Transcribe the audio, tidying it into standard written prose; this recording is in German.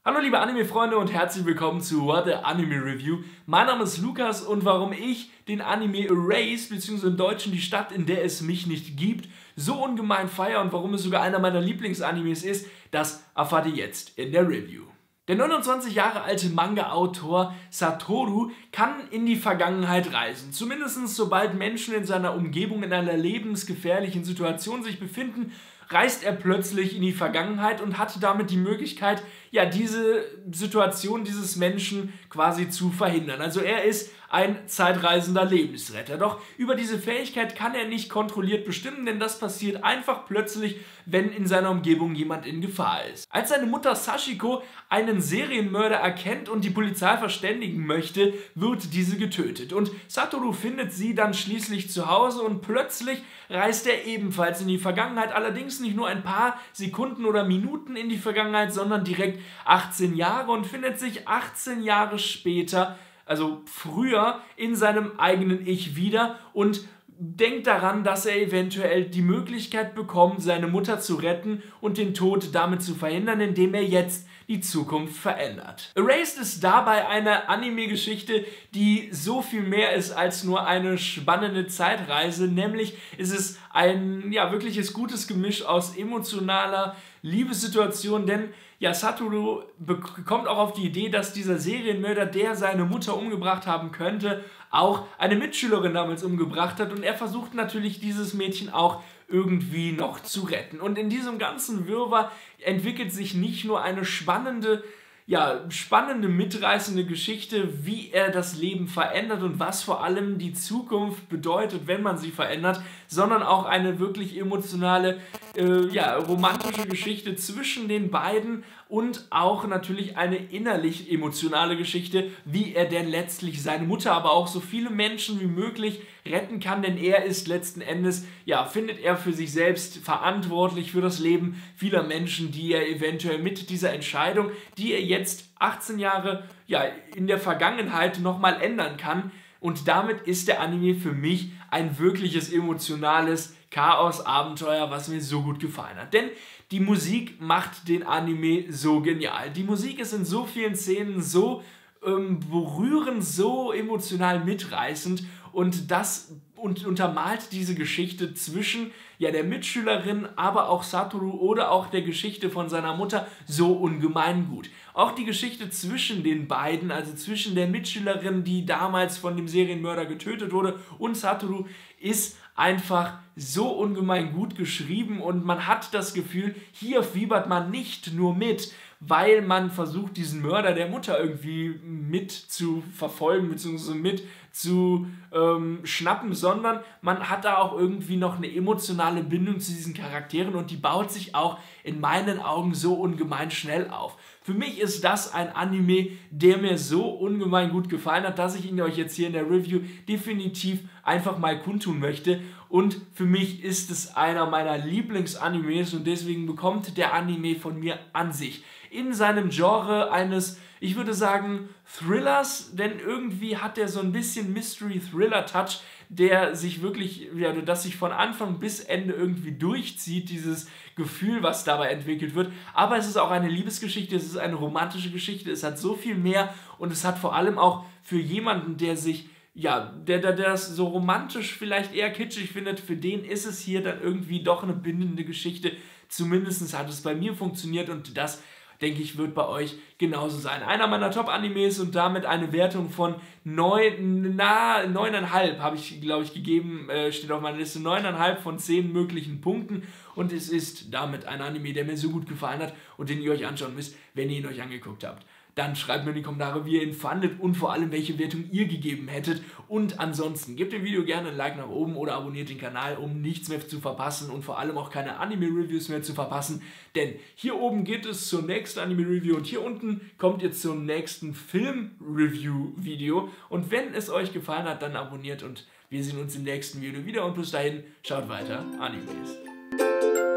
Hallo liebe Anime-Freunde und herzlich willkommen zu What the Anime Review. Mein Name ist Lukas und warum ich den Anime Erased, bzw. im Deutschen die Stadt, in der es mich nicht gibt, so ungemein feiere und warum es sogar einer meiner Lieblingsanimes ist, das erfahrt ihr jetzt in der Review. Der 29 Jahre alte Manga-Autor Satoru kann in die Vergangenheit reisen. Zumindest sobald Menschen in seiner Umgebung in einer lebensgefährlichen Situation sich befinden, reist er plötzlich in die Vergangenheit und hat damit die Möglichkeit, ja, diese Situation dieses Menschen quasi zu verhindern. Also er ist ein zeitreisender Lebensretter. Doch über diese Fähigkeit kann er nicht kontrolliert bestimmen, denn das passiert einfach plötzlich, wenn in seiner Umgebung jemand in Gefahr ist. Als seine Mutter Sachiko einen Serienmörder erkennt und die Polizei verständigen möchte, wird diese getötet. Und Satoru findet sie dann schließlich zu Hause und plötzlich reist er ebenfalls in die Vergangenheit, allerdings nicht nur ein paar Sekunden oder Minuten in die Vergangenheit, sondern direkt 18 Jahre und findet sich 18 Jahre später, also früher, in seinem eigenen Ich wieder und denkt daran, dass er eventuell die Möglichkeit bekommt, seine Mutter zu retten und den Tod damit zu verhindern, indem er jetzt die Zukunft verändert. Erased ist dabei eine Anime-Geschichte, die so viel mehr ist als nur eine spannende Zeitreise, nämlich ist es ein wirkliches gutes Gemisch aus emotionaler Liebessituation, denn ja, Satoru kommt auch auf die Idee, dass dieser Serienmörder, der seine Mutter umgebracht haben könnte, auch eine Mitschülerin damals umgebracht hat und er versucht natürlich dieses Mädchen auch irgendwie noch zu retten. Und in diesem ganzen Wirrwarr entwickelt sich nicht nur eine spannende, mitreißende Geschichte, wie er das Leben verändert und was vor allem die Zukunft bedeutet, wenn man sie verändert, sondern auch eine wirklich emotionale, romantische Geschichte zwischen den beiden und auch natürlich eine innerlich emotionale Geschichte, wie er denn letztlich seine Mutter, aber auch so viele Menschen wie möglich retten kann, denn er ist letzten Endes, findet er für sich selbst verantwortlich für das Leben vieler Menschen, die er eventuell mit dieser Entscheidung, die er jetzt 18 Jahre in der Vergangenheit nochmal ändern kann. Und damit ist der Anime für mich ein wirkliches emotionales Chaos-Abenteuer, was mir so gut gefallen hat. Denn die Musik macht den Anime so genial. Die Musik ist in so vielen Szenen so berührend, so emotional mitreißend und das untermalt diese Geschichte zwischen der Mitschülerin, aber auch Satoru oder auch der Geschichte von seiner Mutter so ungemein gut. Auch die Geschichte zwischen den beiden, also zwischen der Mitschülerin, die damals von dem Serienmörder getötet wurde, und Satoru, ist einfach so ungemein gut geschrieben und man hat das Gefühl, hier fiebert man nicht nur mit, weil man versucht, diesen Mörder der Mutter irgendwie mit zu verfolgen bzw. mit zu schnappen, sondern man hat da auch irgendwie noch eine emotionale Bindung zu diesen Charakteren und die baut sich auch in meinen Augen so ungemein schnell auf. Für mich ist das ein Anime, der mir so ungemein gut gefallen hat, dass ich ihn euch jetzt hier in der Review definitiv einfach mal kundtun möchte. Und für mich ist es einer meiner Lieblingsanimes und deswegen bekommt der Anime von mir an sich in seinem Genre eines, ich würde sagen, Thrillers, denn irgendwie hat er so ein bisschen Mystery-Thriller-Touch, der sich wirklich, das sich von Anfang bis Ende irgendwie durchzieht, dieses Gefühl, was dabei entwickelt wird. Aber es ist auch eine Liebesgeschichte, es ist eine romantische Geschichte, es hat so viel mehr und es hat vor allem auch für jemanden, der sich der das so romantisch vielleicht eher kitschig findet, für den ist es hier dann irgendwie doch eine bindende Geschichte. Zumindest hat es bei mir funktioniert und das, denke ich, wird bei euch genauso sein. Einer meiner Top-Animes und damit eine Wertung von 9,5 habe ich, glaube ich, gegeben, steht auf meiner Liste, 9,5 von 10 möglichen Punkten und es ist damit ein Anime, der mir so gut gefallen hat und den ihr euch anschauen müsst, wenn ihr ihn euch angeguckt habt. Dann schreibt mir in die Kommentare, wie ihr ihn fandet und vor allem, welche Wertung ihr gegeben hättet. Und ansonsten gebt dem Video gerne ein Like nach oben oder abonniert den Kanal, um nichts mehr zu verpassen und vor allem auch keine Anime-Reviews mehr zu verpassen. Denn hier oben geht es zur nächsten Anime-Review und hier unten kommt ihr zum nächsten Film-Review-Video. Und wenn es euch gefallen hat, dann abonniert und wir sehen uns im nächsten Video wieder. Und bis dahin, schaut weiter Animes.